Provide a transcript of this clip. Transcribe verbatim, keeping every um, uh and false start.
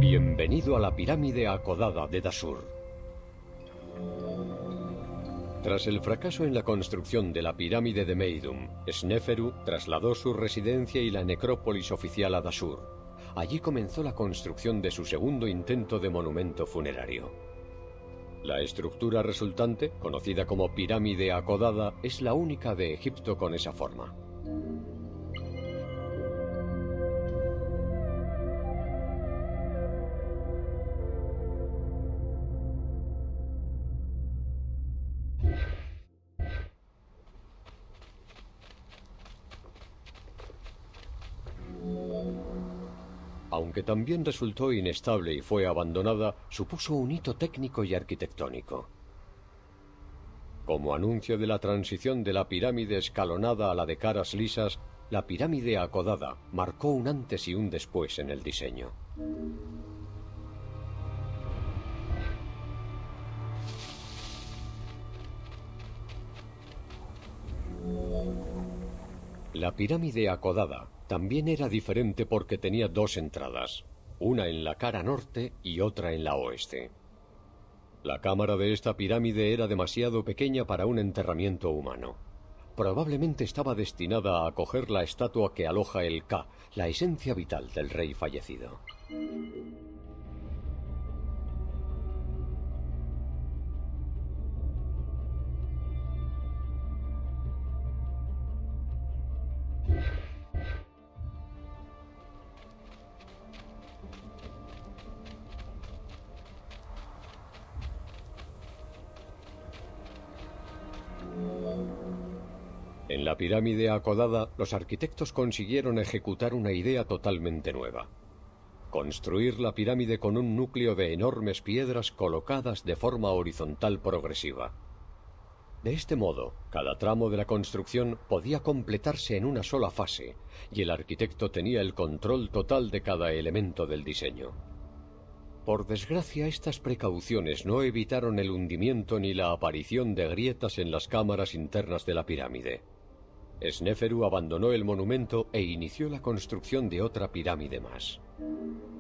Bienvenido a la pirámide acodada de Dashur. Tras el fracaso en la construcción de la pirámide de Meidum, Sneferu trasladó su residencia y la necrópolis oficial a Dashur. Allí comenzó la construcción de su segundo intento de monumento funerario. La estructura resultante, conocida como pirámide acodada, es la única de Egipto con esa forma. Aunque también resultó inestable y fue abandonada, supuso un hito técnico y arquitectónico. Como anuncio de la transición de la pirámide escalonada a la de caras lisas, la pirámide acodada marcó un antes y un después en el diseño. La pirámide acodada también era diferente porque tenía dos entradas, una en la cara norte y otra en la oeste. La cámara de esta pirámide era demasiado pequeña para un enterramiento humano. Probablemente estaba destinada a acoger la estatua que aloja el Ka, la esencia vital del rey fallecido. En la pirámide acodada, los arquitectos consiguieron ejecutar una idea totalmente nueva: construir la pirámide con un núcleo de enormes piedras colocadas de forma horizontal progresiva. De este modo, cada tramo de la construcción podía completarse en una sola fase, y el arquitecto tenía el control total de cada elemento del diseño. Por desgracia, estas precauciones no evitaron el hundimiento ni la aparición de grietas en las cámaras internas de la pirámide. Sneferu abandonó el monumento e inició la construcción de otra pirámide más.